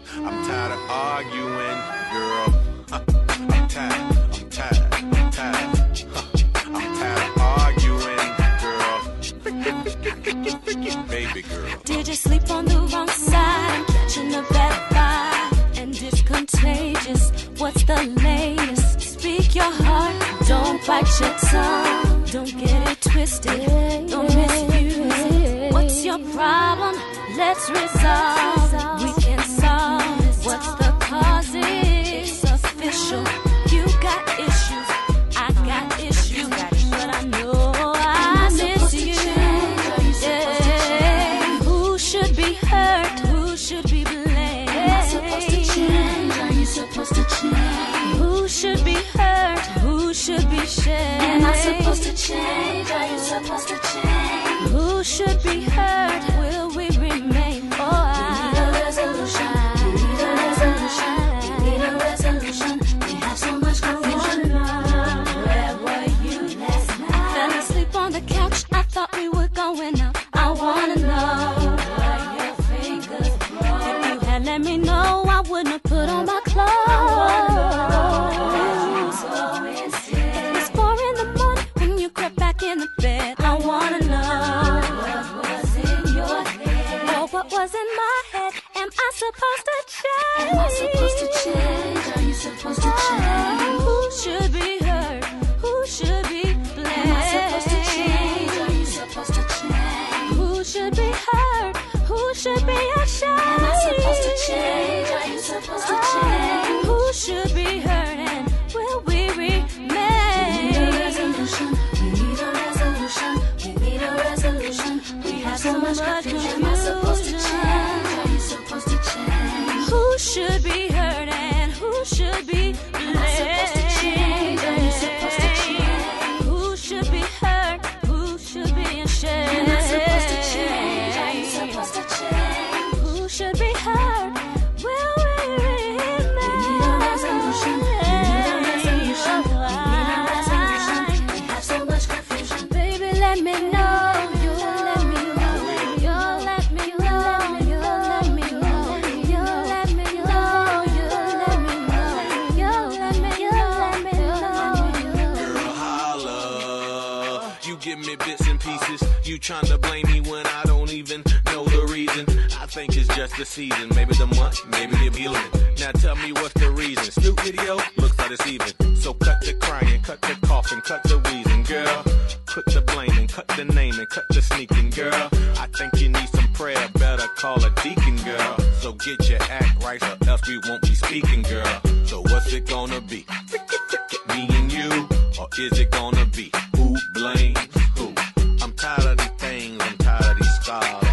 I'm tired of arguing, girl. I'm tired of arguing, girl. Baby girl. Did you sleep on the wrong side? I'm catching a bad vibe, and it's contagious. What's the latest? Speak your heart, don't bite your tongue. Don't get it twisted, don't misuse it. What's your problem? Let's resolve. We can solve this. What's the cause? It's official. You got issues, I got issues, but I know I miss you. Yeah. Who should be hurt? Who should be blamed? Am I supposed to change? Are you supposed to change? Who should be hurt? Who should be shamed? Am I supposed to change? Are you supposed to change? Who should be hurt? Will we remain? Oh, I need a resolution. We need a resolution. We need a resolution. We have so much confusion. Where were you last night? I fell asleep on the couch. I thought we were going out. I wanna know where your fingers were. If you had let me know, I wouldn't have put on my clothes. It's 4 in the morning when you crept back in the bed. I wanna know what was in your head. Oh, what was in my head? Am I supposed to change? Am I supposed to change? Are you supposed to change? Who should be hurt? Who should be blamed? Am I supposed to change? Are you supposed to change? Who should be hurt? Who should be ashamed? Am I supposed to change? Are you supposed to change? Who should be hurt and will we remain? We need a resolution. We need a resolution. We need a resolution. We have so much confusion. Am I supposed to change? Are you supposed to change? Who should be hurt and who should be blamed? Am I supposed to change? Are you supposed to change? Who should be hurt? Who should be ashamed? Am I supposed to change? Are you supposed to change? Who should be hurt? Will we remain? We need a resolution. We need a resolution. We need a resolution. We have so much confusion. Baby, let me know. You let me know. You let me know. You let me know. You let me know. You let me know. You let me know. Girl, holla. You give me bits and pieces. You tryna blame me when I don't even know the reason. I think it's just the season. Maybe the month, maybe the feeling. Now tell me what's the reason. Snoop video looks like it's even. So cut the crying, cut the coughing, cut the wheezing, girl. Put the blaming, cut the naming, cut the sneaking, girl. I think you need some prayer. Better call a deacon, girl. So get your act right, or else we won't be speaking, girl. So what's it gonna be? Me and you, or is it gonna be who blames who? I'm tired of these things, I'm tired of these scars.